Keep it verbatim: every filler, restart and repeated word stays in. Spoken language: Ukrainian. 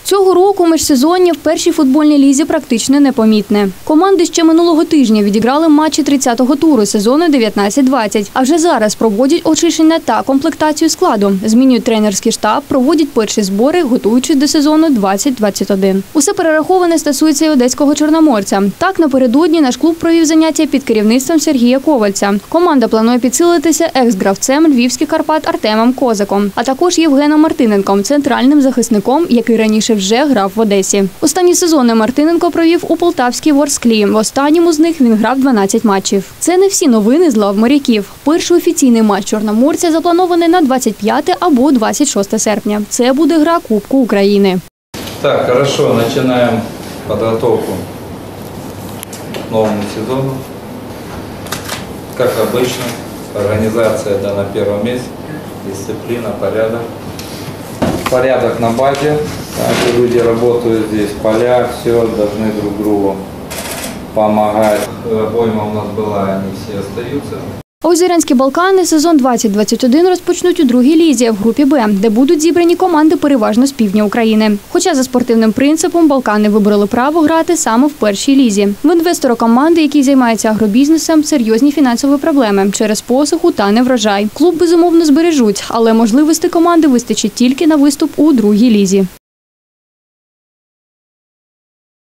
Цього року міжсезоння в першій футбольній лізі практично непомітне. Команди ще минулого тижня відіграли матчі тридцятого туру сезону дев'ятнадцять двадцять, а вже зараз проводять очищення та комплектацію складу. Змінюють тренерський штаб, проводять перші збори, готуючись до сезону двадцять двадцять один. Усе перераховане стосується й одеського Чорноморця. Так, напередодні наш клуб провів заняття під керівництвом Сергія Ковальця. Команда планує підсилитися екс-гравцем львівських Карпат Артемом Козаком, а також Євгеном Мартиненком, центральним захисником, який раніше вже грав в Одесі. Останні сезони Мартиненко провів у полтавській Ворсклі. В останньому з них він грав дванадцять матчів. Це не всі новини з лав моряків. Перший офіційний матч Чорноморця запланований на двадцять п'яте або двадцять шосте серпня. Це буде гра Кубку України. Так, хорошо, починаємо підготовку к новому сезону. Как обычно, организация да, на первом месте, дисциплина, порядок. Порядок на базе, так, люди работают здесь, поля, все, должны друг другу помогать. Обойма у нас была, они все остаются. Озерянські Балкани сезон двадцять двадцять один розпочнуть у другій лізі в групі Б, де будуть зібрані команди переважно з півдня України. Хоча за спортивним принципом Балкани вибрали право грати саме в першій лізі. В інвестора команди, який займається агробізнесом, серйозні фінансові проблеми через посуху та неврожай. Клуб безумовно збережуть, але можливостей команди вистачить тільки на виступ у другій лізі.